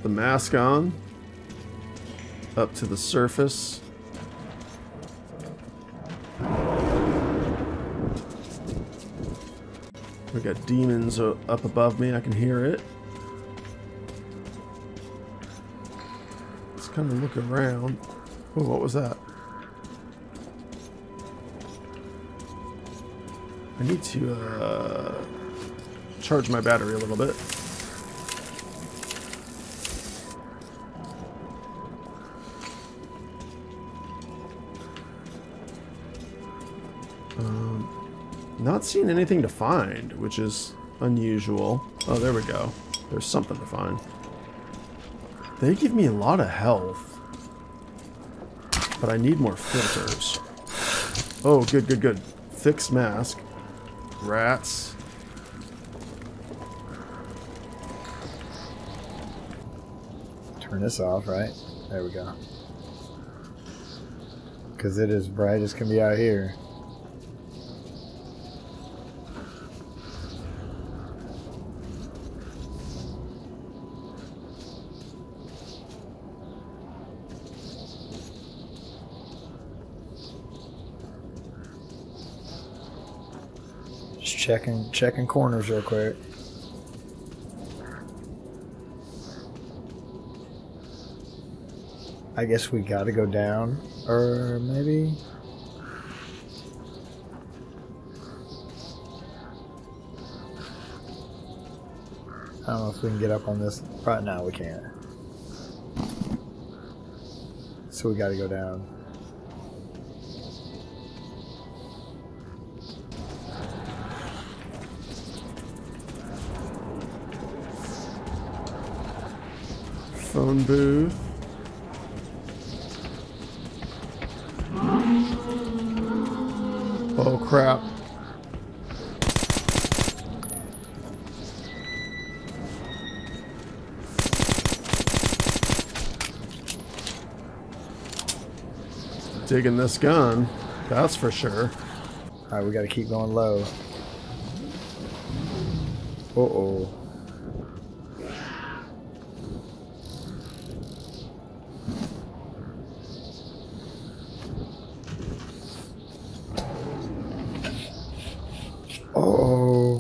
the mask on. Up to the surface. We got demons up above me. I can hear it. Let's kind of look around. Oh, what was that? I need to charge my battery a little bit. Not seeing anything to find, which is unusual. Oh, there we go. There's something to find. They give me a lot of health, but I need more filters. Oh, good, good, good. Fixed mask. Rats. Turn this off, right? There we go. Because it is bright as can be out here. Checking corners real quick. I guess we gotta go down, or maybe. I don't know if we can get up on this. Right now we can't. So we gotta go down. Phone booth. Oh crap. Digging this gun, that's for sure. Alright, we gotta keep going low. Uh-oh. Uh-oh.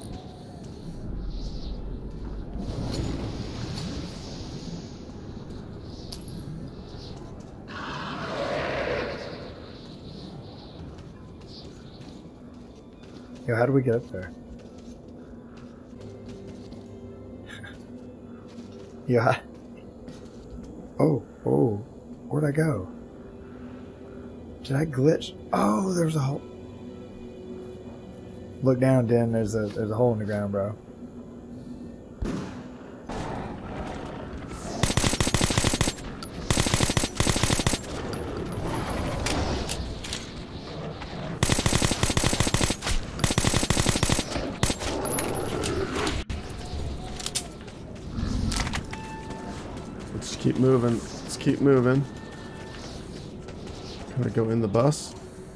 Yo, how do we get up there? Yeah. Oh, where'd I go? Did I glitch? Oh, there's a hole. Look down, Den. There's a hole in the ground, bro. Let's keep moving. Let's keep moving. Can I go in the bus?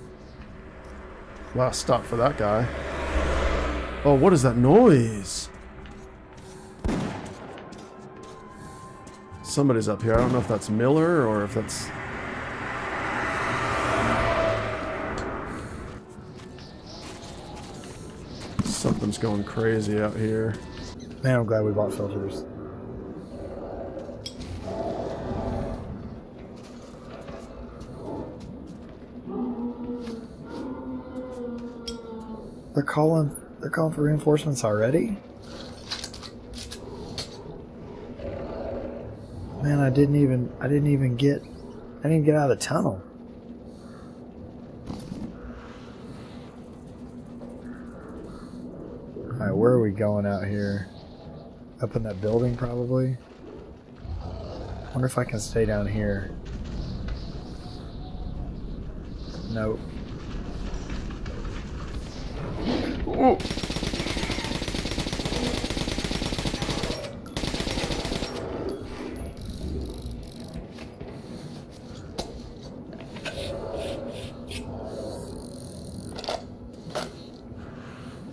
Last stop for that guy. Oh, what is that noise? Somebody's up here. I don't know if that's Miller or if that's... Something's going crazy out here. Man, I'm glad we bought filters. They're calling for reinforcements already? Man, I didn't even get out of the tunnel. Alright, where are we going out here? Up in that building, probably? Wonder if I can stay down here. Nope. Ooh.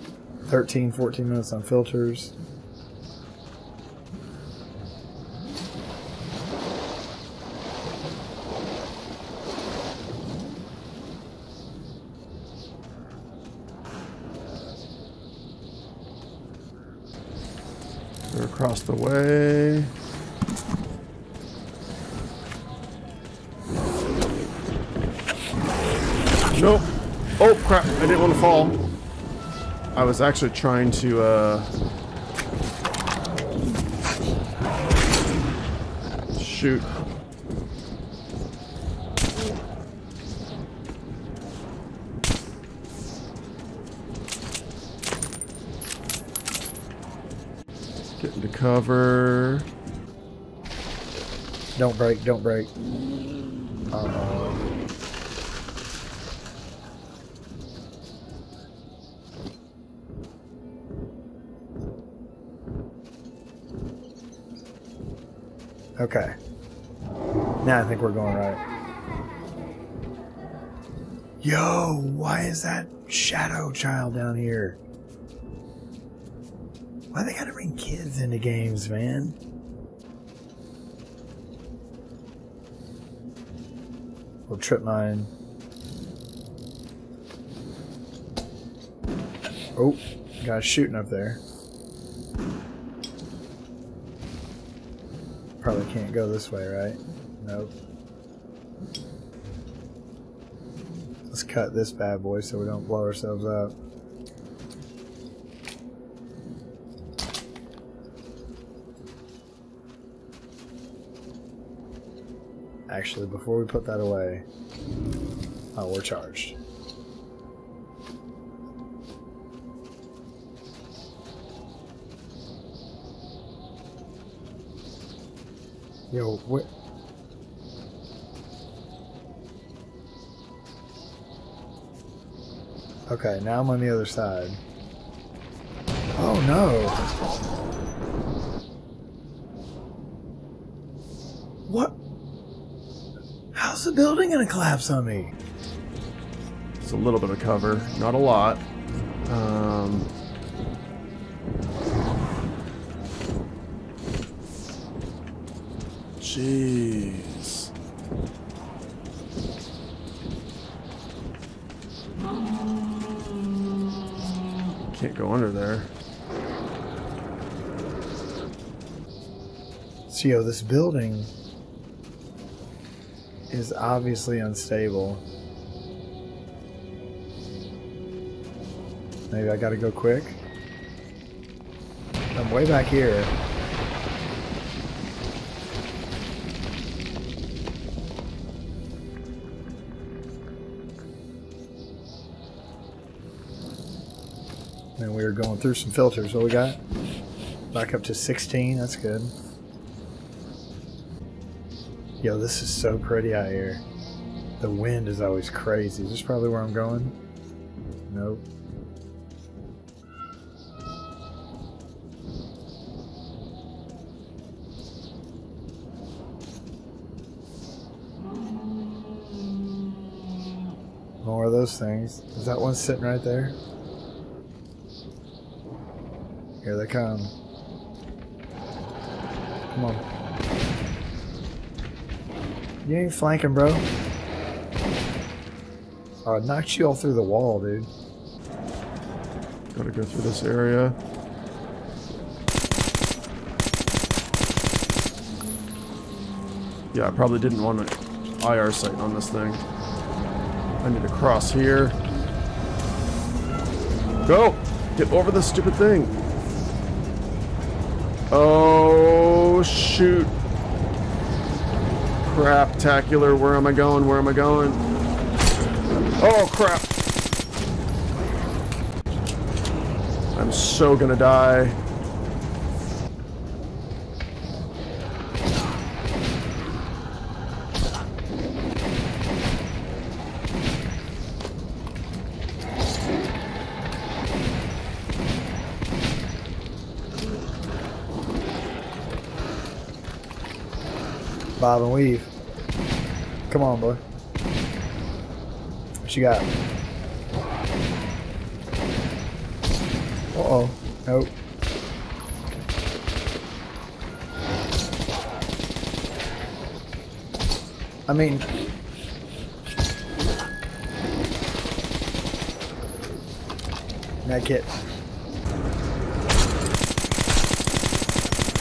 $13, 14 minutes on filters. across the way. Nope. Oh crap, I didn't want to fall. I was actually trying to shoot. Get into cover. Don't break, don't break. Uh-oh. Okay. Now I think we're going right. Yo, why is that shadow child down here? Why they gotta bring kids into games, man? We'll trip mine. Oh, guy's shooting up there. Probably can't go this way, right? Nope. Let's cut this bad boy so we don't blow ourselves up. Actually, before we put that away... Oh, we're charged. Yo, what? Okay, now I'm on the other side. Oh no! What? How's the building gonna collapse on me? It's a little bit of cover, not a lot. Jeez. Can't go under there. So, yo, this building is obviously unstable. Maybe I gotta go quick. I'm way back here. And we were going through some filters. What we got? Back up to 16. That's good. Yo, this is so pretty out here. The wind is always crazy. Is this probably where I'm going? Nope. More of those things. Is that one sitting right there? Here they come. Come on. You ain't flanking, bro. Oh, it knocked you all through the wall, dude. Gotta go through this area. Yeah, I probably didn't want an IR sight on this thing. I need to cross here. Go! Get over this stupid thing. Oh, shoot. Crap-tacular. Where am I going? Where am I going? Oh, crap. I'm so gonna die. Bob and weave. Come on, boy. What you got? Uh-oh. Nope. I mean... That kit.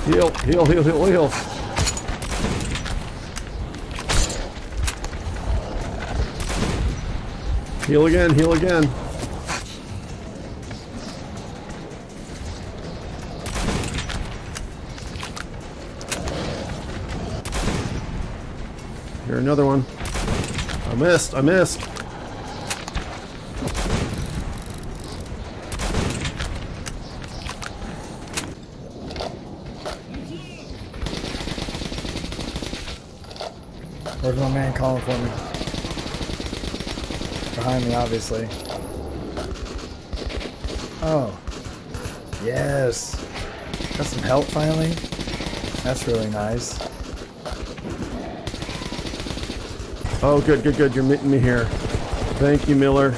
Heal, heal, heal, heal, heal. Heal again, heal again. Here, another one. I missed, I missed. Where's my man calling for me? Behind me, obviously. Oh. Yes. Got some help finally. That's really nice. Oh, good, good, good. You're meeting me here. Thank you, Miller.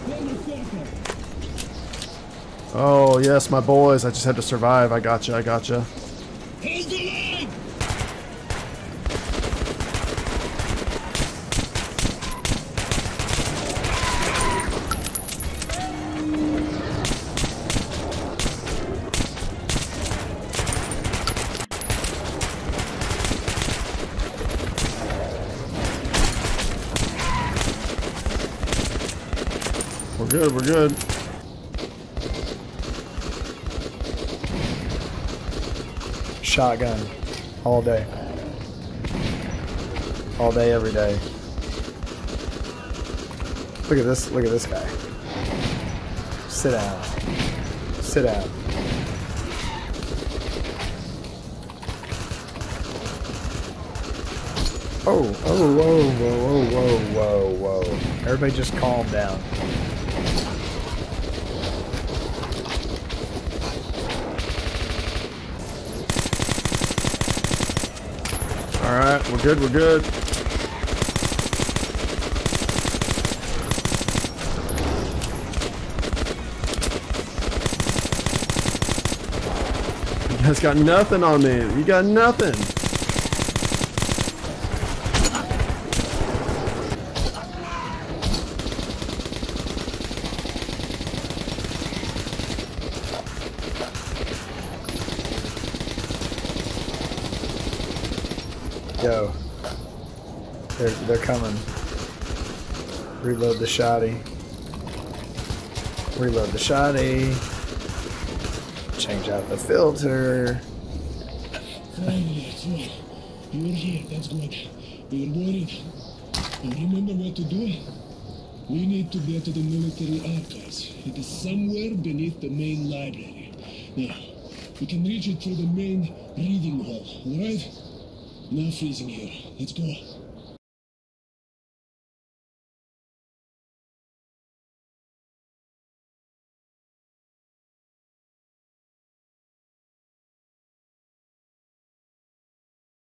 Oh, yes, my boys. I just had to survive. I gotcha, I gotcha. We're good, we're good. Shotgun. All day. All day, every day. Look at this guy. Sit down. Sit down. Oh, oh, whoa, whoa, whoa, whoa, whoa, whoa. Everybody just calm down. Alright, we're good, we're good. You guys got nothing on me. You got nothing. Yo. They're coming. Reload the shotty. Reload the shotty. Change out the filter. Finally, that's right. You were here, that's good. We were worried. You remember what to do? We need to get to the military archives. It is somewhere beneath the main library. Now, we can reach it through the main reading hall, alright? No freezing here. Let's go.